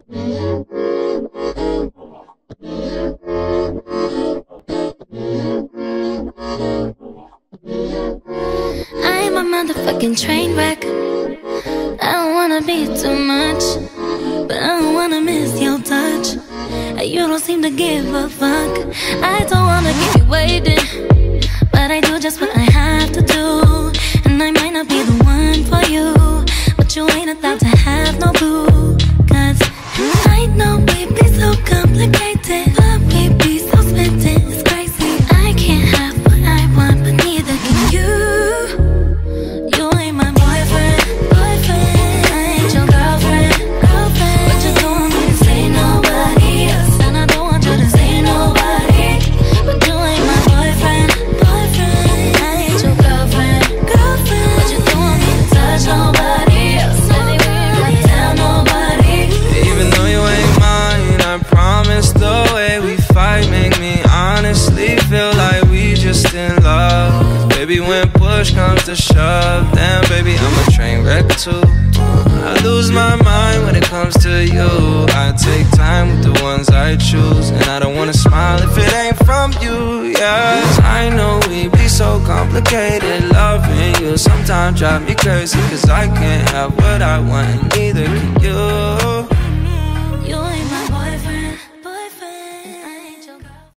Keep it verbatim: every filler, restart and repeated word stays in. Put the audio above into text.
I'm a motherfucking train wreck. I don't wanna be too much, but I don't wanna miss your touch. You don't seem to give a fuck. I don't wanna keep you waiting, but I do just what I have to do. And I might not be the one for you, but you ain't allowed to have no boo. Cause I know we be so complicated, but we be so smitten, it's crazy. I can't have what I want, but neither can you. You ain't my boyfriend, boyfriend. I ain't your girlfriend, girlfriend. But you don't want me to say nobody else, and I don't want you to say nobody. But you ain't my boyfriend, boyfriend. I ain't your girlfriend, girlfriend. But you don't want me to touch nobody else, anywhere I tell nobody. Even though you ain't mine, I promise the way we fight make me honestly feel like we just in love. Cause baby, when push comes to shove, then baby, I'm a train wreck too. I lose my mind when it comes to you. I take time with the ones I choose, and I don't wanna smile if it ain't from you, yeah. Cause I know we be so complicated. Loving you sometimes drive me crazy, cause I can't have what I want, and neither can you.